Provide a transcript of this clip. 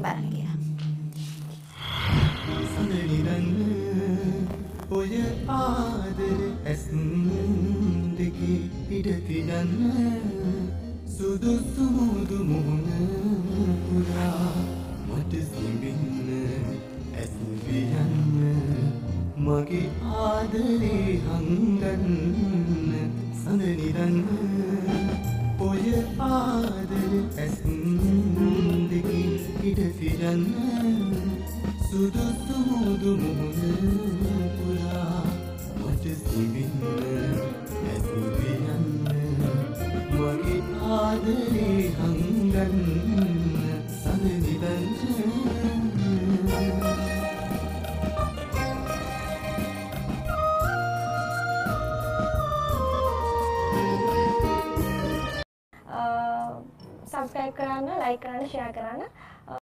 බලන්න කියලා. ඔය ආදර ඇස් දෙකේ ඉඩ තියන්න සුදුසු මුදු මුහුණ පුරා මට සිඹින්න ඇස් වියන්න මගේ ආදරේ හංගන්න සඳනිරන්න ඔය ආදර ඇස් දෙකේ ඉඩ තියන්න සුදුසු මුදු මුහුණ පුරා මට සිඹින්න ඇස් වියන්න මගේ ආදරේ හංගන්න සඳනිරන්න subscribe කරන්න, like කරන්න, share කරන්න.